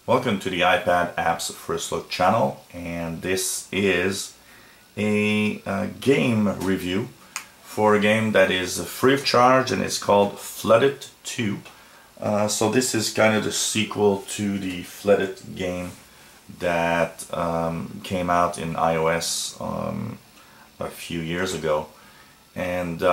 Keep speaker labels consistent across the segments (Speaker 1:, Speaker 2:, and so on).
Speaker 1: Welcome to the iPad Apps First Look channel, and this is a game review for a game that is free of charge, and it's called Flooded 2. So this is kind of the sequel to the Flooded game that came out in iOS a few years ago, and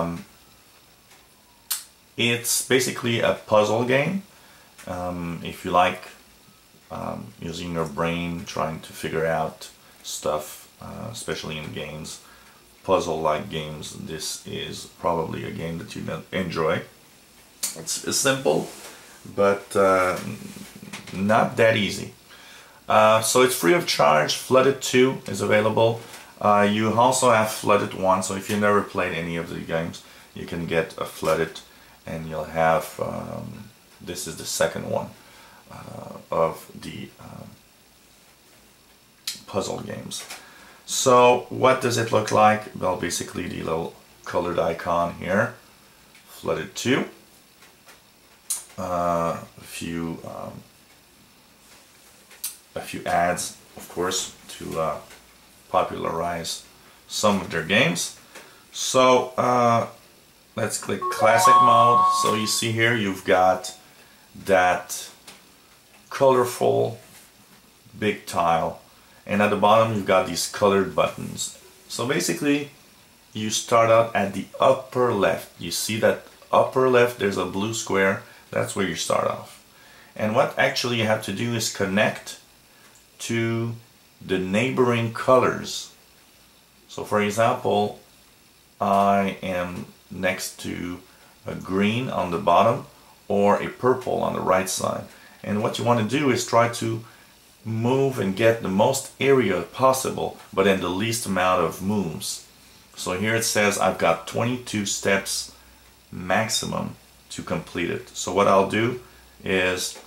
Speaker 1: it's basically a puzzle game. If you like using your brain, trying to figure out stuff, especially in games, puzzle-like games, this is probably a game that you enjoy. It's simple, but not that easy. So it's free of charge. Flooded 2 is available. You also have Flooded 1, so if you never played any of the games, you can get a Flooded, and you'll have, this is the second one of the puzzle games. So what does it look like? Well, basically the little colored icon here, Flooded 2. A few ads, of course, to popularize some of their games. So let's click classic mode. So you see here you've got that colorful big tile, and at the bottom you've got these colored buttons. So basically you start out at the upper left. You see that upper left, there's a blue square. That's where you start off, and what actually you have to do is connect to the neighboring colors. So for example, I am next to a green on the bottom or a purple on the right side, and what you want to do is try to move and get the most area possible, but in the least amount of moves. So here it says I've got 22 steps maximum to complete it. So what I'll do is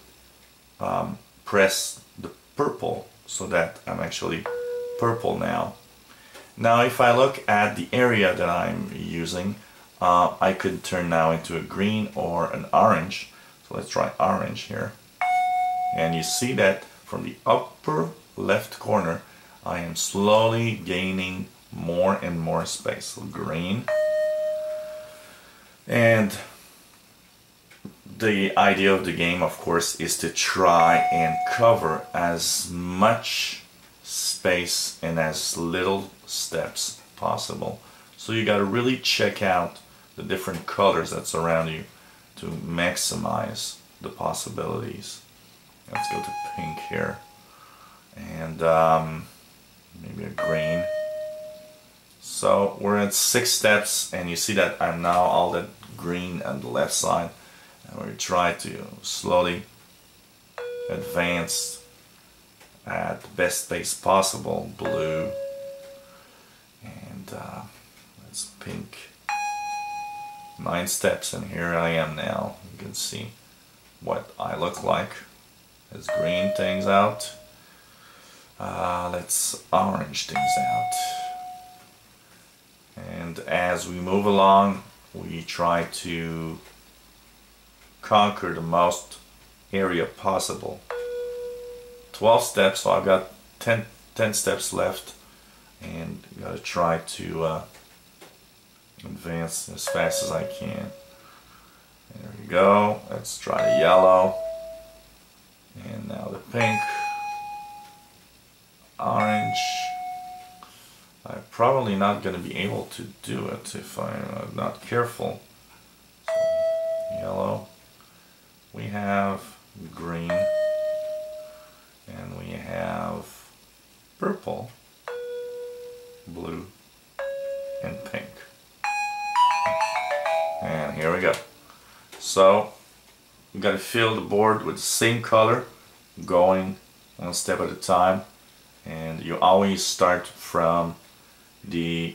Speaker 1: press the purple so that I'm actually purple now. Now if I look at the area that I'm using, I could turn now into a green or an orange. So let's try orange here. And you see that from the upper left corner, I am slowly gaining more and more space. So green. And the idea of the game, of course, is to try and cover as much space in as little steps possible. So you got to really check out the different colors that surround you to maximize the possibilities. Let's go to pink here, and maybe a green. So we're at 6 steps, and you see that I'm now all that green on the left side, and we try to slowly advance at the best pace possible. Blue, and that's pink. 9 steps, and here I am now. You can see what I look like as green things out. Let's orange things out. And as we move along, we try to conquer the most area possible. 12 steps, so I've got 10 steps left, and you gotta try to advance as fast as I can. There we go. Let's try the yellow, and now the pink, orange. I'm probably not going to be able to do it if I'm not careful. So, yellow. We have green, and we have purple, blue, and pink. And here we go. So you got to fill the board with the same color, going one step at a time, and you always start from the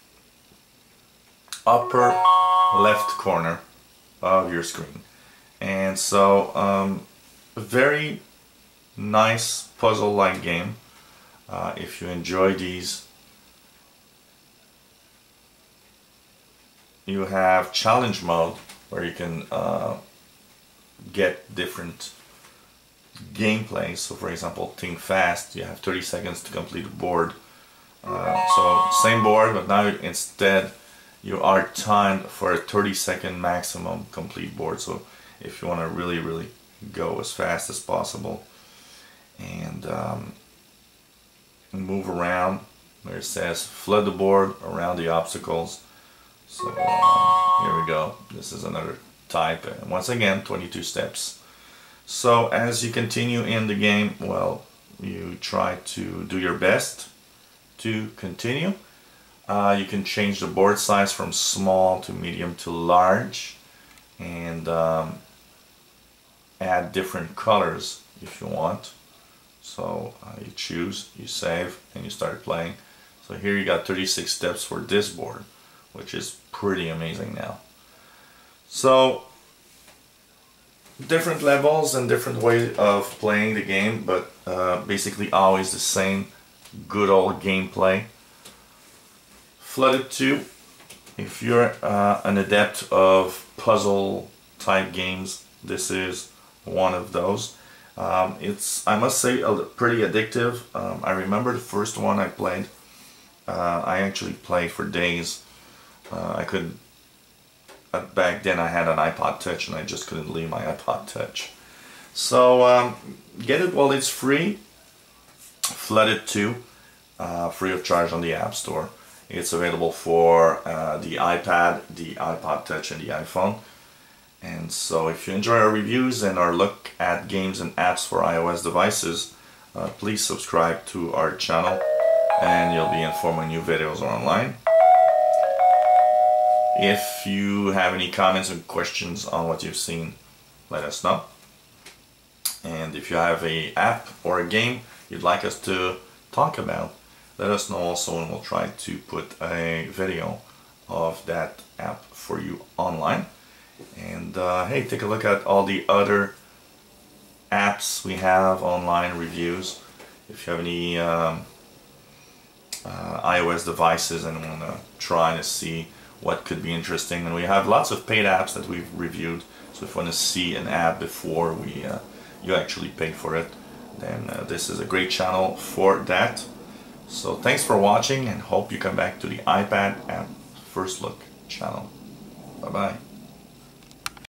Speaker 1: upper left corner of your screen. And so a very nice puzzle-like game. If you enjoy these, you have challenge mode where you can get different gameplay. So for example, Think Fast, you have 30 seconds to complete a board. So same board, but now instead you are timed for a 30-second maximum complete board. So if you want to really go as fast as possible and move around, where it says flood the board around the obstacles. So here we go. This is another type, and once again 22 steps. So as you continue in the game, well, you try to do your best to continue. You can change the board size from small to medium to large, and add different colors if you want. So you choose, you save, and you start playing. So here you got 36 steps for this board, which is pretty amazing now. So different levels and different ways of playing the game, but basically always the same good old gameplay. Flooded 2, if you're an adept of puzzle type games, this is one of those. It's, I must say, pretty addictive. I remember the first one I played. I actually played for days. I couldn't. Back then I had an iPod Touch and I just couldn't leave my iPod Touch. So get it while it's free. Flooded 2, free of charge on the App Store. It's available for the iPad, the iPod Touch, and the iPhone. And so if you enjoy our reviews and our look at games and apps for iOS devices, please subscribe to our channel and you'll be informed when new videos are online. If you have any comments or questions on what you've seen, let us know. And if you have an app or a game you'd like us to talk about, let us know also, and we'll try to put a video of that app for you online. And hey, take a look at all the other apps we have online, reviews. If you have any iOS devices and want to try to see what could be interesting, and we have lots of paid apps that we've reviewed. So if you want to see an app before you actually pay for it, then this is a great channel for that. So thanks for watching, and hope you come back to the iPad app First Look channel. Bye bye.